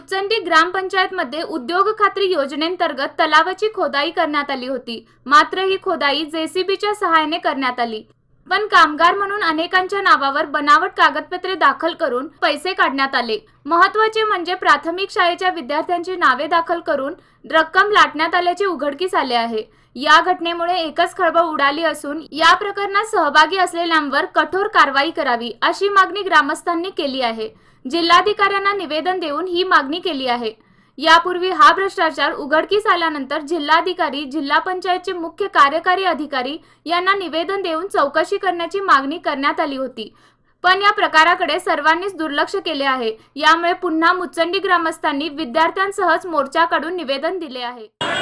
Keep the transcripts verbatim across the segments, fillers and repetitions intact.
मुचंडी ग्रामपंचायत मध्ये उद्योग खात्री योजनेंतर्गत तलावाची खोदाई करण्यात आली होती। मात्र ही खोदाई जेसीबीच्या सहाय्याने करण्यात आली, पण कामगार म्हणून अनेकांच्या नावावर बनावट कागदपत्रे दाखल करून पैसे काढण्यात आले। महत्त्वाचे म्हणजे प्राथमिक शाळेच्या विद्यार्थ्यांची नावे दाखल करून रक्कम लाटण्यात आल्याचे उघडकीस आले आहे। या घटनेमुळे एकच खळबळ उडाली असून या प्रकरणात सहभागी असलेल्यांवर कठोर कारवाई करावी अशी मागणी ग्रामस्थांनी केली आहे। जिल्हाधिकाऱ्यांना निवेदन देऊन ही मागणी केली आहे। यापूर्वी हा भ्रष्टाचार उघडकीस आल्यानंतर जिल्हाधिकारी, जिल्हा पंचायतचे मुख्य कार्यकारी अधिकारी यांना निवेदन देऊन चौकशी करण्याची मागणी करण्यात आली होती, पण या प्रकाराकडे सर्वांनीच दुर्लक्ष केले आहे। यामुळे पुन्हा मुचंडी ग्रामस्थांनी विद्यार्थ्यांसहच मोर्चा काढून निवेदन दिले आहे।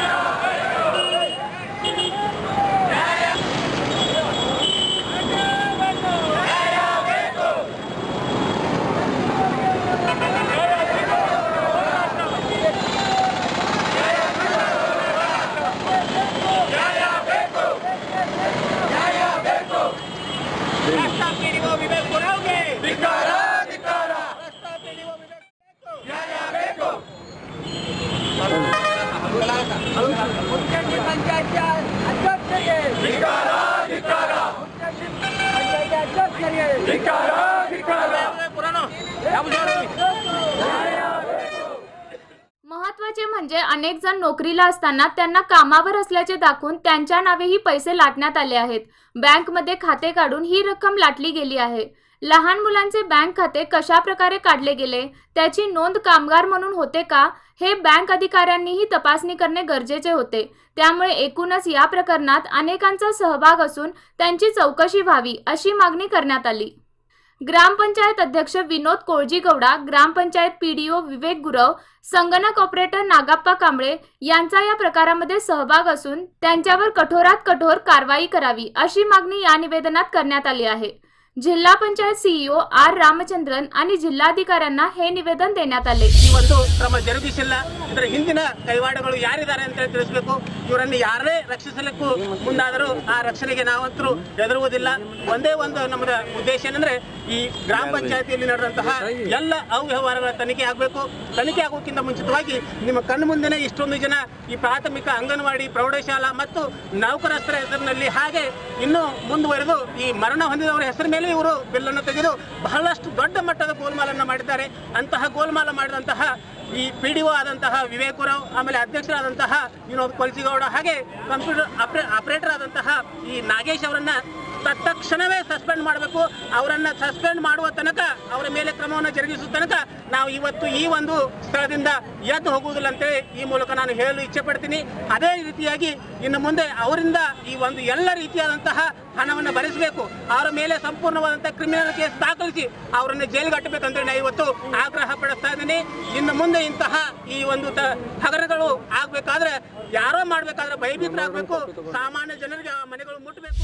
महत्त्वाचे म्हणजे अनेक जण नोकरीला असताना त्यांना कामावर असल्याचे दाखवून त्यांच्या नावेही पैसे लाटण्यात आले आहेत। बँकमध्ये खाते काढून ही रक्कम लाटली गेली आहे। लहान मुलांचे बँक खाते कशा प्रकारे काढले गेले त्याची नोंद कामगार म्हणून होते का, हे बँक अधिकाऱ्यांनीही तपासणी करणे गरजेचे होते। त्यामुळे एकूणच या प्रकरणात अनेकांचा सहभाग असून त्यांची चौकशी व्हावी अशी मागणी करण्यात आली। ग्रामपंचायत अध्यक्ष विनोद कोळजीगौडा, ग्रामपंचायत पीडीओ विवेक गुरव, संगणक ऑपरेटर नागाप्पा कांबळे यांचा या प्रकारामध्ये सहभाग असून त्यांच्यावर कठोरात कठोर कारवाई करावी अशी मागणी या निवेदनात करण्यात आली आहे। जिल्हा पंचायत सीईओ आर रामचंद्रन आणि जिल्हाधिकाऱ्यांना हे निवेदन देण्यात आले। ಒಂದು ಕ್ರಮ ಜರುಗಿಸಿಲ್ಲ, ಇದರ ಹಿಂದಿನ ಕೈವಾಡಗಳು ಯಾರಿದ್ದಾರೆ ಅಂತ ತಿಳಿಸಬೇಕು। ಇವರನ್ನು ಯಾರೇ ರಕ್ಷಿಸಲಿಕ್ಕೂ ಮುಂದಾದರೂ ಆ ರಕ್ಷಣೆಗೆ ನಾವಂತರೂ ಹೆದರುವುದಿಲ್ಲ। ಒಂದೇ ಒಂದು ನಮ್ಮ ಉದ್ದೇಶ ಏನಂದ್ರೆ ಈ ಗ್ರಾಮ ಪಂಚಾಯತಿಯಲ್ಲಿ ನಡೆದಂತಹ ಎಲ್ಲ ಅವ್ಯವಹಾರಗಳ ತನಿಖೆ ಆಗಬೇಕು। ತನಿಖೆ ಆಗೋಕ್ಕಿಂತ ಮುಂಚಿತವಾಗಿ ನಿಮ್ಮ ಕಣ್ಣು ಮುಂದೆನೇ ಇಷ್ಟೊಂದು ಜನ ಈ ಪ್ರಾಥಮಿಕ ಅಂಗನವಾಡಿ, ಪ್ರೌಢಶಾಲಾ ಮತ್ತು ನೌಕರಸ್ಥರ ಹೆಸರಿನಲ್ಲಿ ಹಾಗೆ ಇನ್ನೂ ಮುಂದುವರೆದು ಈ ಮರಣ ಹೊಂದಿದವರ ಹೆಸರ ಮೇಲೆ ಇವರು ಬಿಲ್ಲನ್ನು ತೆಗೆದು ಬಹಳಷ್ಟು ದೊಡ್ಡ ಮಟ್ಟದ ಗೋಲ್ಮಾಲನ್ನು ಮಾಡಿದ್ದಾರೆ। ಅಂತಹ ಗೋಲ್ಮಾಲ ಮಾಡಿದಂತಹ ಈ ಪಿಡಿಒ ಆದಂತಹ ವಿವೇಕ್ ಗುರವ್, ಆಮೇಲೆ ಅಧ್ಯಕ್ಷರಾದಂತಹ ವಿನೋದ್ ಕೊಳ್ಜಿಗೌಡ, ಹಾಗೆ ಕಂಪ್ಯೂಟರ್ ಆಪರೇಟರ್ ಆದಂತಹ ಈ ನಾಗೇಶ್ ಅವರನ್ನ ತಕ್ಷಣವೇ ಸಸ್ಪೆಂಡ್ ಮಾಡಬೇಕು। ಅವರನ್ನ ಸಸ್ಪೆಂಡ್ ಮಾಡುವ ತನಕ, ಅವರ ಮೇಲೆ ಕ್ರಮವನ್ನು ಜರುಗಿಸುವ ತನಕ ನಾವು ಇವತ್ತು ಈ ಒಂದು ಸ್ಥಳದಿಂದ ಎದ್ದು ಹೋಗುವುದಿಲ್ಲ ಅಂತ ಈ ಮೂಲಕ ನಾನು ಹೇಳಲು ಇಚ್ಛೆ ಪಡ್ತೀನಿ। ಅದೇ ರೀತಿಯಾಗಿ ಇನ್ನು ಮುಂದೆ ಅವರಿಂದ ಈ ಒಂದು ಎಲ್ಲ ರೀತಿಯಾದಂತಹ ಹಣವನ್ನು ಭರಿಸಬೇಕು, ಅವರ ಮೇಲೆ ಸಂಪೂರ್ಣವಾದಂತಹ ಕ್ರಿಮಿನಲ್ ಕೇಸ್ ದಾಖಲಿಸಿ ಅವರನ್ನು ಜೈಲಿಗೆ ಅಟ್ಟಬೇಕಂತ ನಾನು ಇವತ್ತು ಆಗ್ರಹ ಪಡಿಸ್ತಾ ಇದ್ದೀನಿ। ಇನ್ನು ಮುಂದೆ ಇಂತಹ ಈ ಒಂದು ಹಗರಣಗಳು ಆಗಬೇಕಾದ್ರೆ ಯಾರೋ ಮಾಡಬೇಕಾದ್ರೆ ಭಯಭೀತರಾಗಬೇಕು, ಸಾಮಾನ್ಯ ಜನರಿಗೆ ಮನೆಗಳು ಮುಟ್ಟಬೇಕು।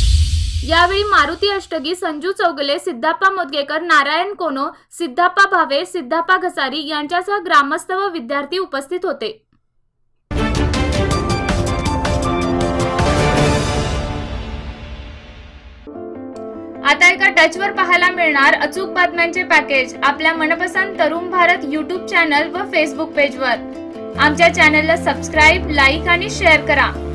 यावेळी मारुती अष्टगी, संजू चौगले, सिद्धप्पा मोदगेकर, नारायण कोनो, सिद्धप्पा भावे, सिद्धप्पा घसारी यांच्यासह ग्रामस्थ व विद्यार्थी उपस्थित होते। आता एका टचवर पाहायला मिळणार अचूक बातम्यांचे पॅकेज आपल्या मनपसंत तरुण भारत यूट्यूब चॅनल व फेसबुक पेजवर। आमच्या चॅनलला सबस्क्राइब, लाईक आणि शेअर करा।